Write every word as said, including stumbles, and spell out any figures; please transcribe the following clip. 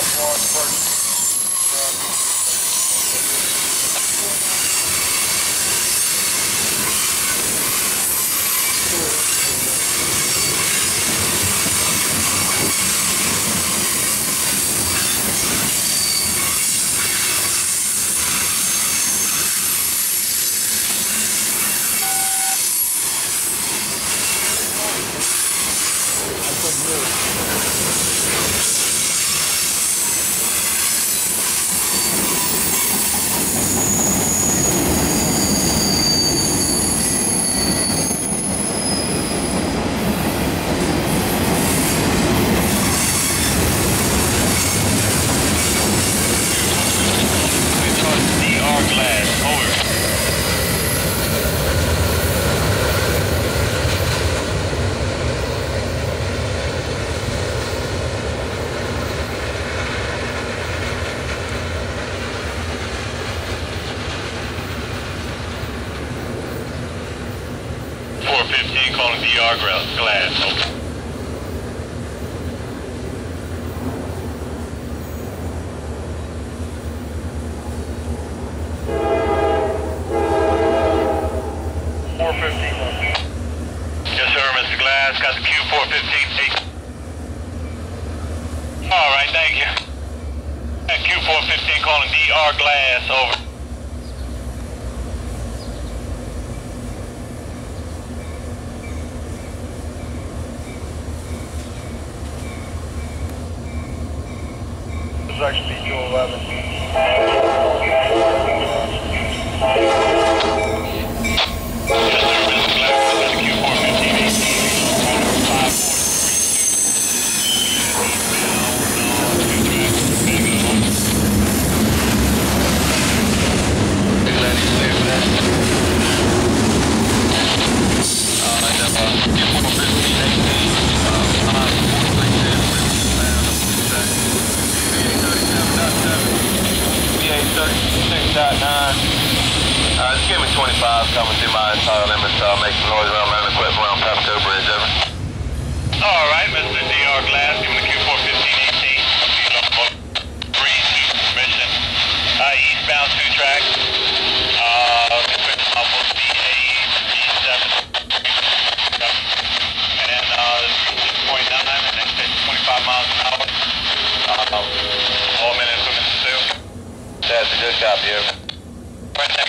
fifteen calling D R glass. Over. four fifteen. Yes, sir, Mister Glass. Got the Q four fifteen. All right, thank you. Q four fifteen calling D R glass. Over. It's actually two eleven. Uh, just give me twenty-five coming through my entire limits. I'll make some noise around my equipment around Papaco Bridge, over. All right, Mister D R Glass, give me the Q four fifteen eighteen. three two permission. Uh, eastbound two track. Uh, equipment level B A G seven. And then, uh, six point nine, and then twenty-five miles an hour. Uh, all minutes from Mister Sue. That's a good copy, over. Right now.